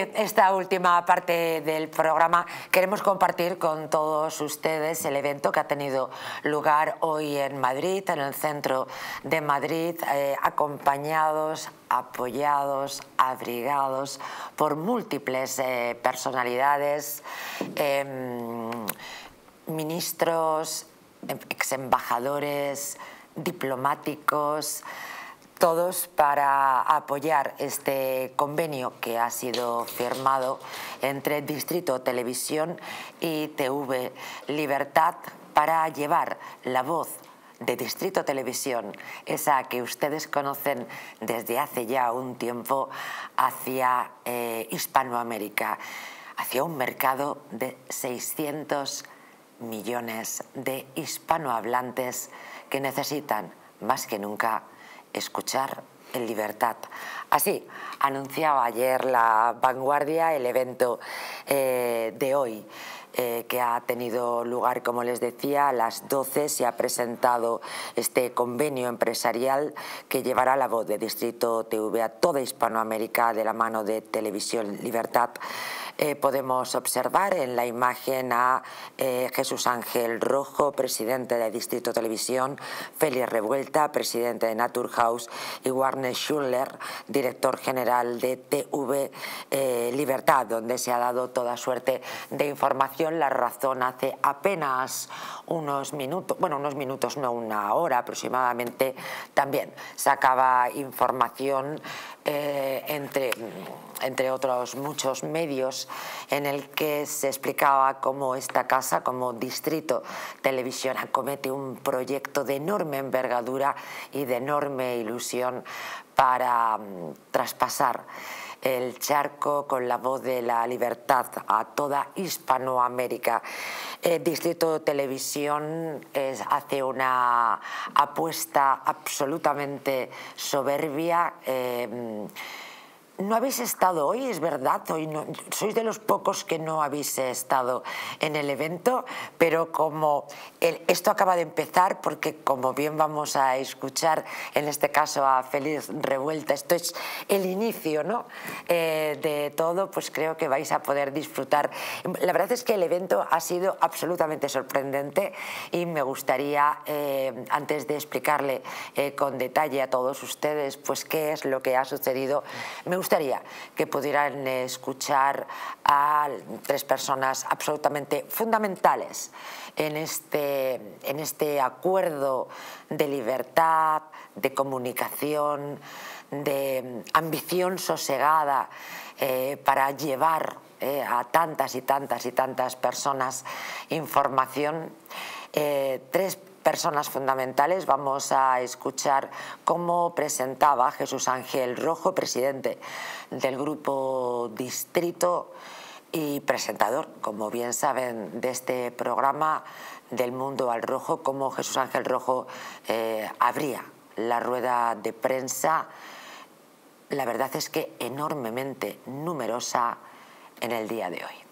esta última parte del programa queremos compartir con todos ustedes el evento que ha tenido lugar hoy en Madrid, en el centro de Madrid, acompañados, apoyados, abrigados por múltiples personalidades, ministros, exembajadores, diplomáticos, todos para apoyar este convenio que ha sido firmado entre Distrito Televisión y TV Libertad para llevar la voz de Distrito Televisión, esa que ustedes conocen desde hace ya un tiempo, hacia Hispanoamérica, hacia un mercado de 600 millones de hispanohablantes que necesitan más que nunca escuchar en libertad. Así anunciaba ayer La Vanguardia el evento de hoy, que ha tenido lugar, como les decía, a las 12 se ha presentado este convenio empresarial que llevará la voz de Distrito TV a toda Hispanoamérica de la mano de Televisión Libertad. Podemos observar en la imagen a Jesús Ángel Rojo, presidente de Distrito Televisión, Félix Revuelta, presidente de Naturhaus, y Warner Schuller, director general de TV Libertad, donde se ha dado toda suerte de información. La Razón hace apenas unos minutos, bueno, unos minutos no, una hora aproximadamente, también sacaba información entre otros muchos medios, en el que se explicaba cómo esta casa, como Distrito Televisión, acomete un proyecto de enorme envergadura y de enorme ilusión para traspasar el charco con la voz de la libertad a toda Hispanoamérica. Distrito Televisión hace una apuesta absolutamente soberbia. No habéis estado hoy, es verdad, hoy no, sois de los pocos que no habéis estado en el evento, pero como esto acaba de empezar, porque como bien vamos a escuchar en este caso a Félix Revuelta, esto es el inicio, ¿no?, de todo, pues creo que vais a poder disfrutar. La verdad es que el evento ha sido absolutamente sorprendente y me gustaría, antes de explicarle con detalle a todos ustedes pues qué es lo que ha sucedido, me gustaría que pudieran escuchar a tres personas absolutamente fundamentales en este acuerdo de libertad, de comunicación, de ambición sosegada para llevar a tantas y tantas y tantas personas información. Tres personas fundamentales. Vamos a escuchar cómo presentaba Jesús Ángel Rojo, presidente del Grupo Distrito y presentador, como bien saben, de este programa del Mundo al Rojo, cómo Jesús Ángel Rojo abría la rueda de prensa, la verdad es que enormemente numerosa en el día de hoy.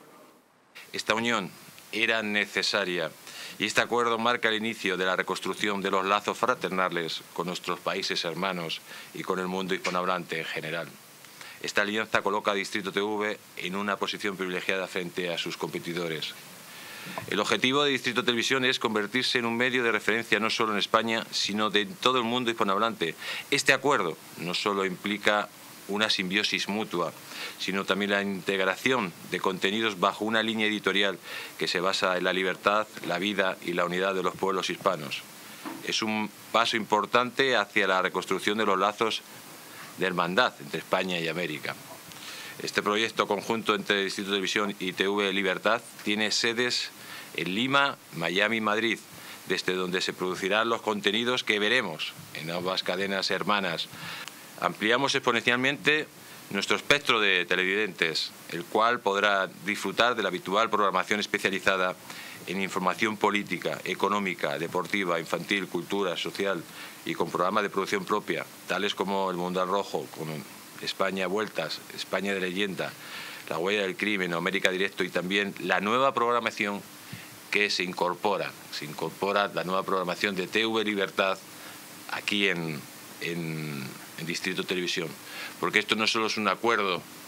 Esta unión era necesaria y este acuerdo marca el inicio de la reconstrucción de los lazos fraternales con nuestros países hermanos y con el mundo hispanohablante en general. Esta alianza coloca a Distrito TV en una posición privilegiada frente a sus competidores. El objetivo de Distrito Televisión es convertirse en un medio de referencia no solo en España, sino de todo el mundo hispanohablante. Este acuerdo no solo implica una simbiosis mutua, sino también la integración de contenidos bajo una línea editorial que se basa en la libertad, la vida y la unidad de los pueblos hispanos. Es un paso importante hacia la reconstrucción de los lazos de hermandad entre España y América. Este proyecto conjunto entre Distrito Televisión y TV Libertad tiene sedes en Lima, Miami y Madrid, desde donde se producirán los contenidos que veremos en ambas cadenas hermanas. Ampliamos exponencialmente nuestro espectro de televidentes, el cual podrá disfrutar de la habitual programación especializada en información política, económica, deportiva, infantil, cultura, social y con programas de producción propia, tales como El Mundo al Rojo, con España a Vueltas, España de Leyenda, La Huella del Crimen, América Directo, y también la nueva programación que se incorpora la nueva programación de TV Libertad aquí en Distrito Televisión, porque esto no solo es un acuerdo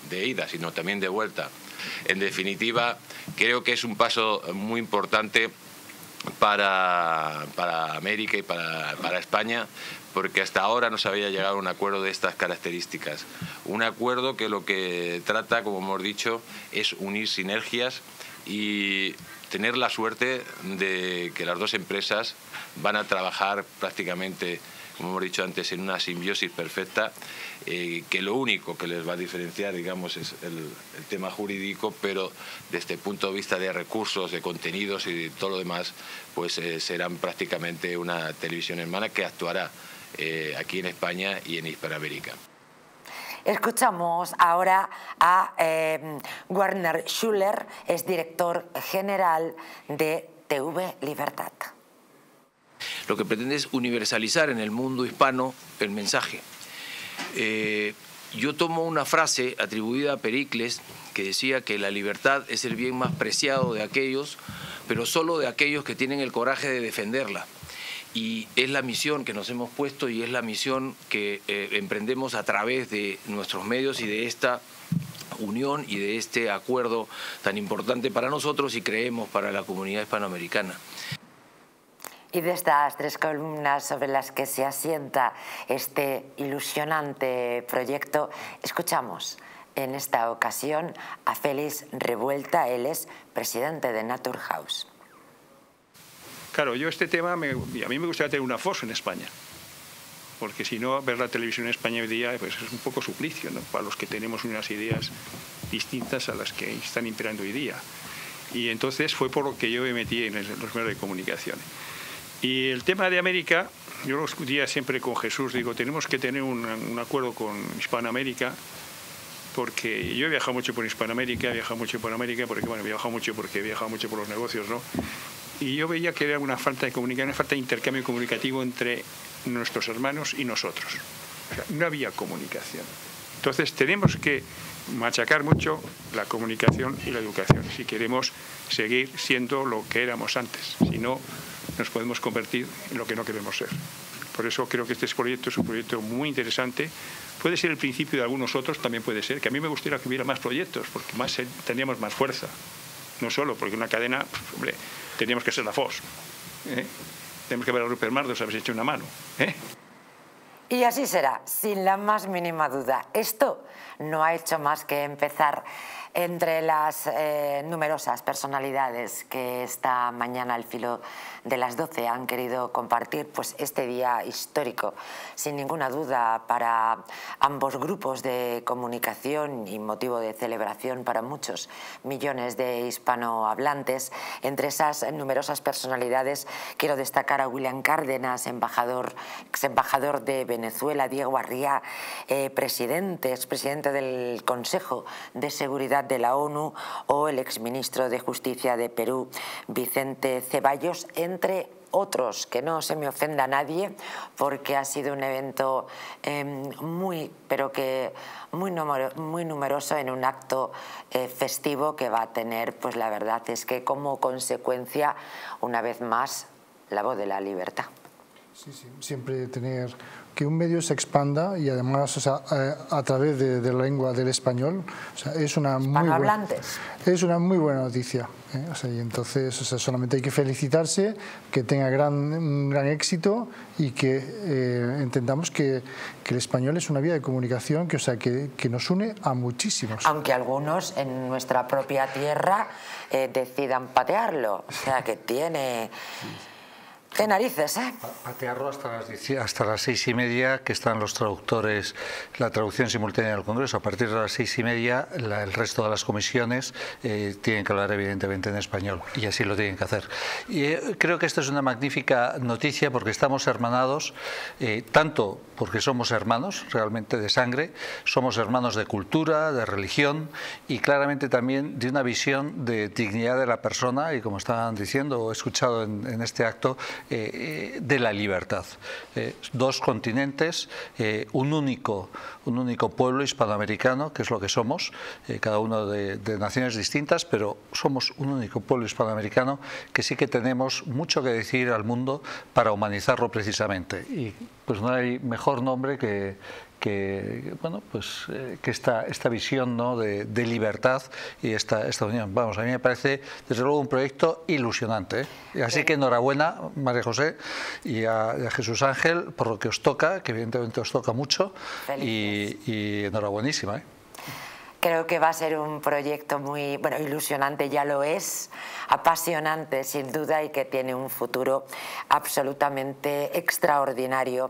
de ida, sino también de vuelta. En definitiva, creo que es un paso muy importante para América y para España, porque hasta ahora no se había llegado a un acuerdo de estas características. Un acuerdo que lo que trata, como hemos dicho, es unir sinergias y tener la suerte de que las dos empresas van a trabajar prácticamente, como hemos dicho antes, en una simbiosis perfecta, que lo único que les va a diferenciar, digamos, es el tema jurídico, pero desde el punto de vista de recursos, de contenidos y de todo lo demás, pues serán prácticamente una televisión hermana que actuará aquí en España y en Hispanoamérica. Escuchamos ahora a Werner Schuller, es director general de TV Libertad. Lo que pretende es universalizar en el mundo hispano el mensaje. Yo tomo una frase atribuida a Pericles que decía que la libertad es el bien más preciado de aquellos, pero solo de aquellos que tienen el coraje de defenderla. Y es la misión que nos hemos puesto y es la misión que emprendemos a través de nuestros medios y de esta unión y de este acuerdo tan importante para nosotros y creemos para la comunidad hispanoamericana. Y de estas tres columnas sobre las que se asienta este ilusionante proyecto, escuchamos en esta ocasión a Félix Revuelta. Él es presidente de Naturhaus. Claro, yo este tema, a mí me gustaría tener una FOS en España, porque si no, ver la televisión en España hoy día pues es un poco suplicio, ¿no?, para los que tenemos unas ideas distintas a las que están imperando hoy día. Y entonces fue por lo que yo me metí en los medios de comunicación. Y el tema de América, yo lo discutía siempre con Jesús, digo, tenemos que tener un acuerdo con Hispanoamérica, porque yo he viajado mucho por Hispanoamérica, porque bueno, he viajado mucho por los negocios, ¿no? Y yo veía que era una falta de comunicación, una falta de intercambio comunicativo entre nuestros hermanos y nosotros. O sea, no había comunicación. Entonces tenemos que machacar mucho la comunicación y la educación si queremos seguir siendo lo que éramos antes. Si no, nos podemos convertir en lo que no queremos ser. Por eso creo que este proyecto es un proyecto muy interesante. Puede ser el principio de algunos otros, también puede ser. Que a mí me gustaría que hubiera más proyectos, porque tendríamos más fuerza. No solo porque una cadena, hombre, tendríamos que ser la FOS. Tenemos que ver a Rupert Murdoch, habéis hecho una mano. Y así será, sin la más mínima duda. Esto no ha hecho más que empezar. Entre las numerosas personalidades que esta mañana al filo de las 12 han querido compartir pues este día histórico, sin ninguna duda para ambos grupos de comunicación y motivo de celebración para muchos millones de hispanohablantes. Entre esas numerosas personalidades quiero destacar a William Cárdenas, ex embajador de Venezuela, Diego Arriá, expresidente del Consejo de Seguridad de la ONU, o el exministro de Justicia de Perú, Vicente Ceballos, entre otros. Que no se me ofenda a nadie, porque ha sido un evento muy numeroso en un acto festivo que va a tener, pues la verdad es que como consecuencia, una vez más, la voz de la libertad. Sí, sí, siempre tener que un medio se expanda y además, o sea, a través de la lengua del español, o sea, es una muy buena noticia, o sea, y entonces, o sea, solamente hay que felicitarse, que tenga un gran éxito y que entendamos que el español es una vía de comunicación que, o sea, que nos une a muchísimos. Aunque algunos en nuestra propia tierra decidan patearlo, o sea, que tiene... ¡Qué narices, eh! Patearlo hasta las 6:30, que están los traductores, la traducción simultánea del Congreso. A partir de las 6:30, el resto de las comisiones tienen que hablar evidentemente en español, y así lo tienen que hacer. Y creo que esta es una magnífica noticia, porque estamos hermanados, tanto porque somos hermanos realmente de sangre, somos hermanos de cultura, de religión, y claramente también de una visión de dignidad de la persona, y como estaban diciendo o he escuchado en este acto, de la libertad. Dos continentes, un único pueblo hispanoamericano, que es lo que somos, cada uno de naciones distintas, pero somos un único pueblo hispanoamericano que sí que tenemos mucho que decir al mundo para humanizarlo precisamente. Y pues no hay mejor nombre que esta visión, ¿no?, de libertad y esta unión. Vamos, a mí me parece desde luego un proyecto ilusionante, ¿eh? Así que enhorabuena, María José, y a Jesús Ángel por lo que os toca, que evidentemente os toca mucho, y enhorabuenísima, ¿eh? Creo que va a ser un proyecto muy, bueno, ilusionante, ya lo es, apasionante sin duda, y que tiene un futuro absolutamente extraordinario.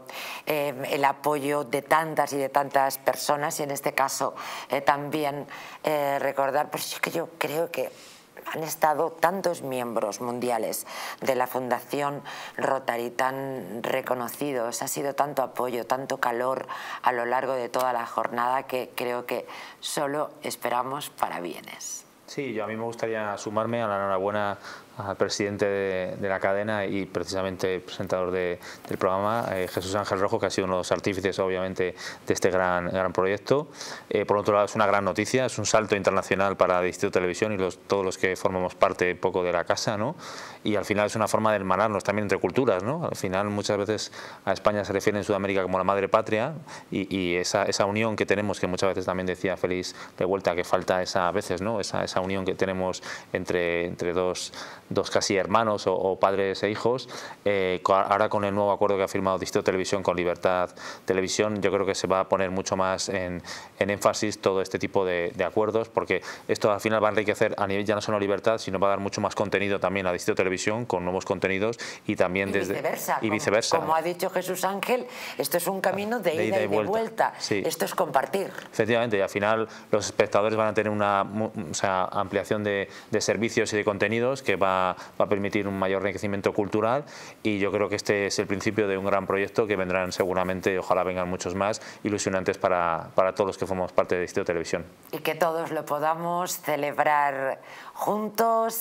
El apoyo de tantas y de tantas personas, y en este caso también recordar, pues es que yo creo que han estado tantos miembros mundiales de la Fundación Rotary tan reconocidos, ha sido tanto apoyo, tanto calor a lo largo de toda la jornada, que creo que solo esperamos parabienes. Sí, a mí me gustaría sumarme a la enhorabuena al presidente de la cadena y precisamente presentador del programa, Jesús Ángel Rojo, que ha sido uno de los artífices obviamente de este gran proyecto. Por otro lado, es una gran noticia, es un salto internacional para Distrito Televisión y todos los que formamos parte un poco de la casa, ¿no? Y al final es una forma de hermanarnos también entre culturas, ¿no? Al final muchas veces a España se refiere en Sudamérica como la madre patria, y esa unión que tenemos, que muchas veces también decía Félix de Vuelta, que falta a veces, ¿no?, esa unión que tenemos entre dos casi hermanos o padres e hijos. Ahora con el nuevo acuerdo que ha firmado Distrito Televisión con Libertad Televisión, yo creo que se va a poner mucho más en énfasis todo este tipo de acuerdos, porque esto al final va a enriquecer a nivel ya no solo Libertad, sino va a dar mucho más contenido también a Distrito Televisión, con nuevos contenidos, y también viceversa. Como ha dicho Jesús Ángel, esto es un camino de ida y de vuelta. Sí. Esto es compartir. Efectivamente, y al final los espectadores van a tener una ampliación de servicios y de contenidos que va a permitir un mayor enriquecimiento cultural, y yo creo que este es el principio de un gran proyecto que vendrán seguramente, ojalá vengan muchos más, ilusionantes para todos los que formamos parte de Distrito Televisión. Y que todos lo podamos celebrar juntos,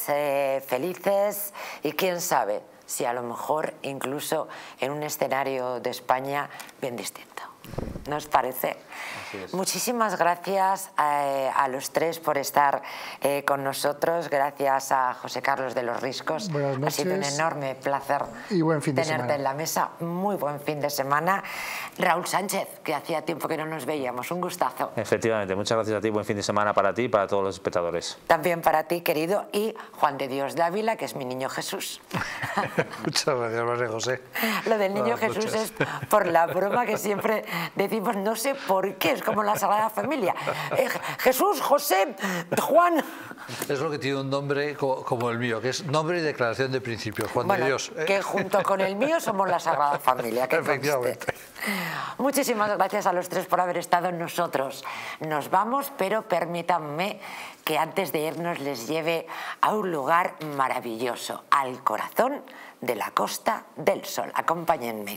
felices, y quién sabe si a lo mejor incluso en un escenario de España bien distinto. ¿No os parece? Muchísimas gracias a los tres por estar con nosotros. Gracias a José Carlos de los Riscos. Buenas noches. Ha sido un enorme placer y buen fin de tenerte semana en la mesa. Muy buen fin de semana. Raúl Sánchez, que hacía tiempo que no nos veíamos. Un gustazo. Efectivamente, muchas gracias a ti. Buen fin de semana para ti y para todos los espectadores. También para ti, querido. Y Juan de Dios Dávila, que es mi niño Jesús. Muchas gracias, María José. Lo del niño Jesús es por la broma que siempre decimos, no sé por qué, es como la Sagrada Familia. Jesús, José, Juan. Es lo que tiene un nombre como el mío, que es nombre y declaración de principios, Juan de Dios. Que junto con el mío somos la Sagrada Familia. Que efectivamente. Muchísimas gracias a los tres por haber estado en nosotros. Nos vamos, pero permítanme que antes de irnos les lleve a un lugar maravilloso, al corazón de la Costa del Sol. Acompáñenme.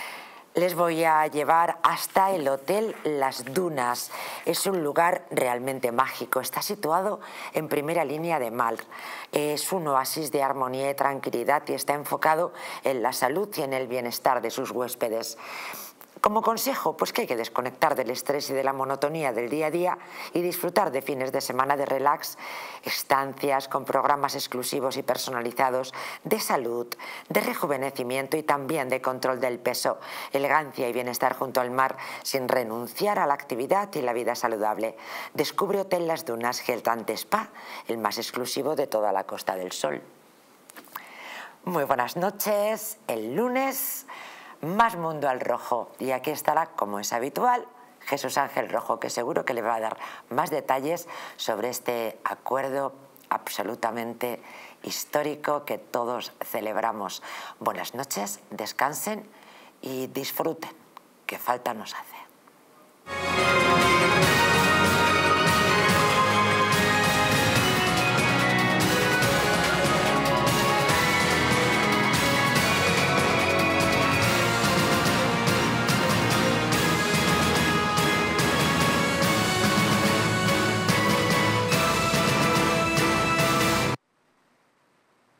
Les voy a llevar hasta el Hotel Las Dunas. Es un lugar realmente mágico. Está situado en primera línea de mar. Es un oasis de armonía y tranquilidad, y está enfocado en la salud y en el bienestar de sus huéspedes. Como consejo, pues que hay que desconectar del estrés y de la monotonía del día a día y disfrutar de fines de semana de relax, estancias con programas exclusivos y personalizados de salud, de rejuvenecimiento y también de control del peso, elegancia y bienestar junto al mar, sin renunciar a la actividad y la vida saludable. Descubre Hotel Las Dunas Health and Spa, el más exclusivo de toda la Costa del Sol. Muy buenas noches. El lunes, más Mundo al Rojo, y aquí estará, como es habitual, Jesús Ángel Rojo, que seguro que le va a dar más detalles sobre este acuerdo absolutamente histórico que todos celebramos. Buenas noches, descansen y disfruten, que falta nos hace.